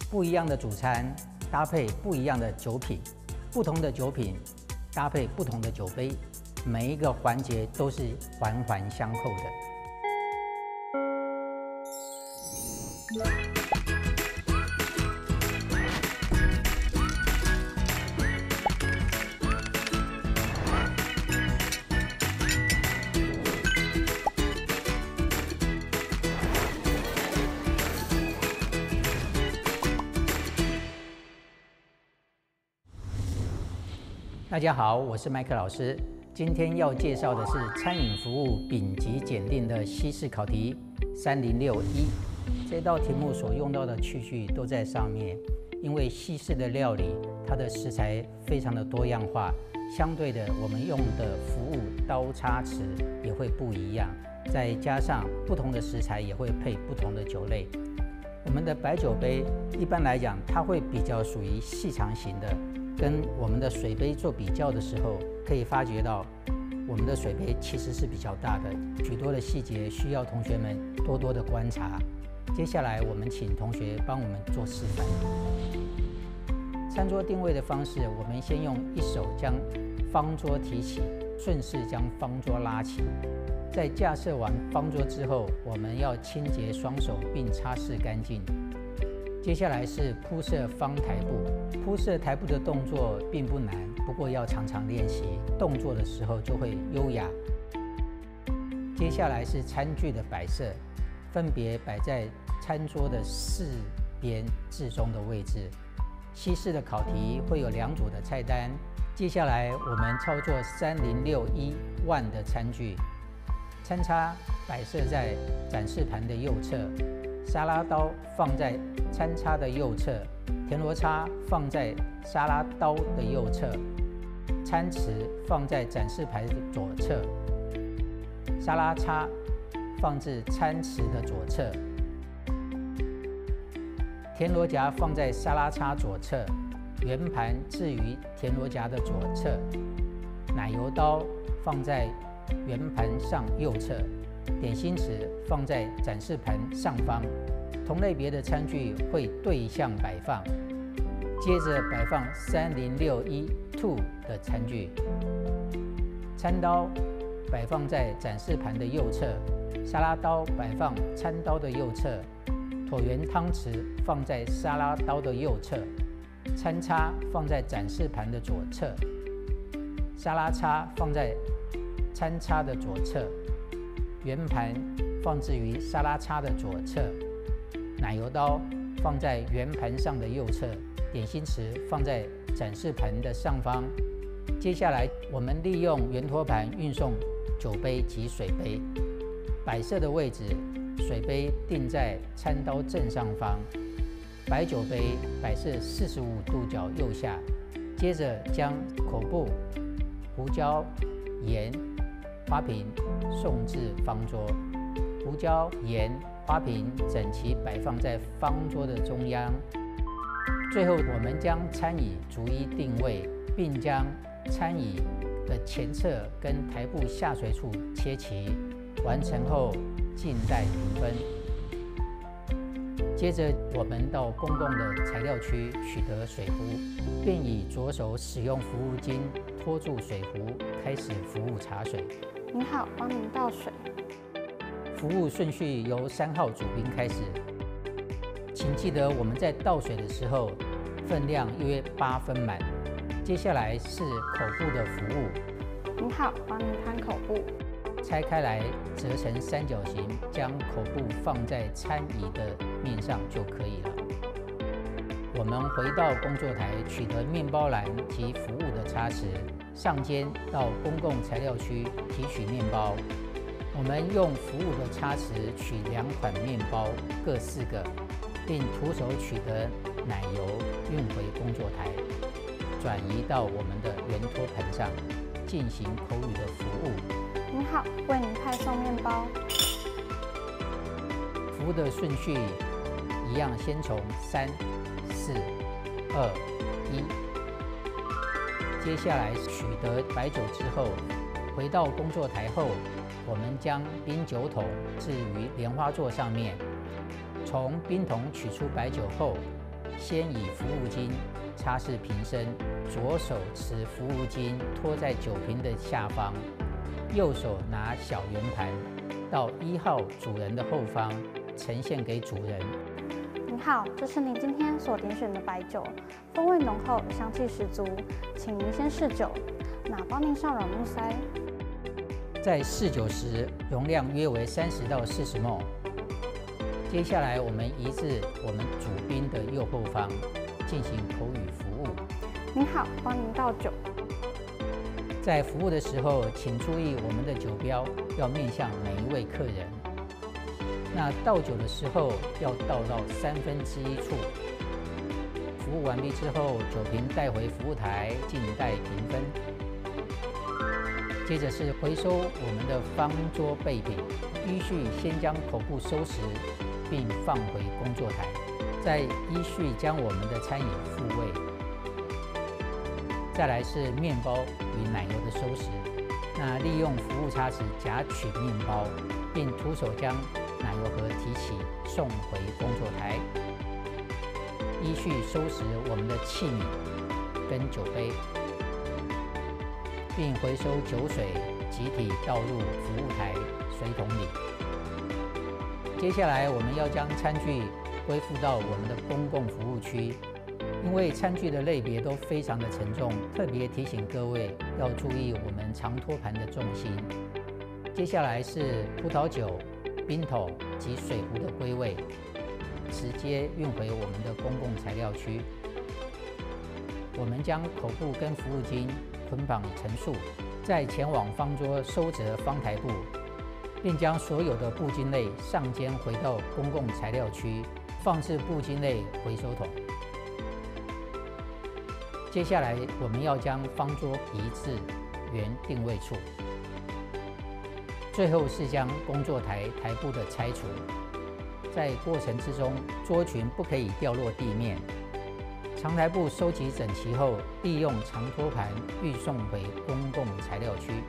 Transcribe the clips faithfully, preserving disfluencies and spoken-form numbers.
不一样的主餐搭配不一样的酒品，不同的酒品搭配不同的酒杯，每一个环节都是环环相扣的。大家好，我是麦克老师。今天要介绍的是餐饮服务丙级检定的西式考题三零六一。这道题目所用到的器具都在上面，因为西式的料理，它的食材非常的多样化，相对的，我们用的服务刀叉匙也会不一样，再加上不同的食材也会配不同的酒类。我们的白酒杯一般来讲，它会比较属于细长型的。跟我们的水杯做比较的时候，可以发觉到我们的水杯其实是比较大的，许多的细节需要同学们多多的观察。接下来我们请同学帮我们做示范。餐桌定位的方式，我们先用一手将方桌提起，顺势将方桌拉起。在架设完方桌之后，我们要清洁双手并擦拭干净。接下来是铺设方台布，铺设台布的动作并不难，不过要常常练习，动作的时候就会优雅。接下来是餐具的摆设，分别摆在餐桌的四边至中的位置。西式的考题会有两组的菜单，接下来我们操作三零六一 one 的餐具，餐叉摆设在展示盘的右侧。沙拉刀放在餐叉的右侧，田螺叉放在沙拉刀的右侧，餐匙放在展示牌的左侧，沙拉叉放置餐匙的左侧，田螺夹放在沙拉叉左侧，圆盘置于田螺夹的左侧，奶油刀放在圆盘上右侧。点心匙放在展示盘上方，同类别的餐具会对向摆放。接着摆放三零六一 two 的餐具，餐刀摆放在展示盘的右侧，沙拉刀摆放餐刀的右侧，椭圆汤匙放在沙拉刀的右侧，餐叉放在展示盘的左侧，沙拉叉放在餐叉的左侧。圆盘放置于沙拉叉的左侧，奶油刀放在圆盘上的右侧，点心匙放在展示盘的上方。接下来，我们利用圆托盘运送酒杯及水杯，摆设的位置，水杯定在餐刀正上方，白酒杯摆设四十五度角右下。接着将口布、胡椒、盐、花瓶送至方桌，胡椒、盐、花瓶整齐摆放在方桌的中央。最后，我们将餐椅逐一定位，并将餐椅的前侧跟台布下垂处切齐。完成后，静待评分。接着，我们到公共的材料区取得水壶，并以左手使用服务巾托住水壶，开始服务茶水。 您好，帮您倒水。 服务顺序由三号主宾开始，请记得我们在倒水的时候，分量约八分满。接下来是口部的服务。 您好，帮您摊口部。 拆开来折成三角形，将口部放在餐椅的面上就可以了。我们回到工作台，取得面包篮及服务的叉匙，上肩到公共材料区提取面包。我们用服务的叉匙取两款面包，各四个，并徒手取得奶油运回工作台，转移到我们的圆托盘上，进行口语的服务。 您好，为您派送面包。 服务的顺序一样，先从三、四、二、一。接下来取得白酒之后，回到工作台后，我们将冰酒桶置于莲花座上面。从冰桶取出白酒后， 先以服务巾擦拭瓶身，左手持服务巾托在酒瓶的下方，右手拿小圆盘到一号主人的后方，呈现给主人。 您好，这是您今天所点选的白酒，风味浓厚，香气十足，请您先试酒。那帮您上软木塞。 在试酒时，容量约为三十到四十 毫升。接下来，我们移至我们主宾的右后方，进行口语服务。 您好，帮您倒酒。 在服务的时候，请注意我们的酒标要面向每一位客人。那倒酒的时候要倒到三分之一处。服务完毕之后，酒瓶带回服务台，静待评分。接着是回收我们的方桌备品，依序先将口部收拾，并放回工作台，再依序将我们的餐饮复位。再来是面包与奶油的收拾，那利用服务叉子夹取面包，并徒手将奶油盒提起送回工作台。依序收拾我们的器皿跟酒杯，并回收酒水，集体倒入服务台水桶里。接下来，我们要将餐具恢复到我们的公共服务区，因为餐具的类别都非常的沉重，特别提醒各位要注意我们长托盘的重心。接下来是葡萄酒、冰桶及水壶的归位，直接运回我们的公共材料区。我们将口部跟服务巾捆绑成束，再前往方桌收折方台布，并将所有的布巾类上肩回到公共材料区，放置布巾类回收桶。接下来，我们要将方桌移至原定位处。最后是将工作台台布的拆除。在过程之中，桌裙不可以掉落地面。长台布收集整齐后，利用长托盘运送回公共材料区。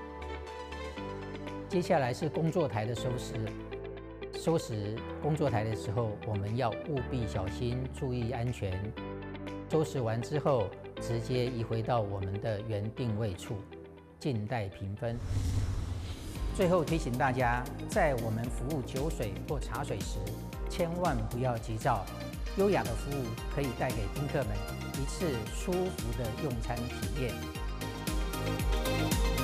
接下来是工作台的收拾。收拾工作台的时候，我们要务必小心，注意安全。收拾完之后，直接移回到我们的原定位处，静待评分。最后提醒大家，在我们服务酒水或茶水时，千万不要急躁。优雅的服务可以带给宾客们一次舒服的用餐体验。